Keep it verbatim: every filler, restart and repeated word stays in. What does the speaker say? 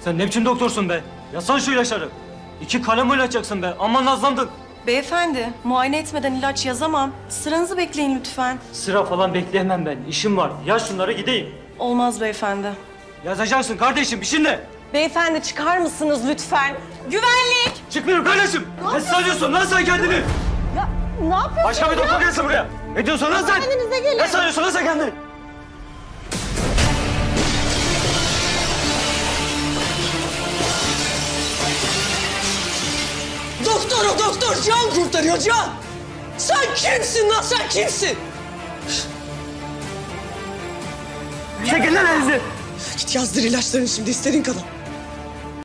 Sen ne biçim doktorsun be? Yazsana şu ilaçları. İki kalem oynayacaksın be. Aman nazlandın. Beyefendi, muayene etmeden ilaç yazamam. Sıranızı bekleyin lütfen. Sıra falan bekleyemem ben. İşim var. Yaz şunları gideyim. Olmaz beyefendi. Yazacaksın kardeşim. İşin ne? Beyefendi çıkar mısınız lütfen? Güvenlik! Çıkmıyorum kardeşim. Ne sanıyorsun lan sen kendini? Ya ne yapıyorsun? Başka bir doktor gelsin buraya. Ne diyorsun lan sen? Kendinize gelin. Ne sanıyorsun lan sen kendini? Doktor o doktor, can kurtarıyor can. Sen kimsin lan, sen kimsin? Çekil lan elinizi. Git yazdır ilaçlarını şimdi, istediğin kadar.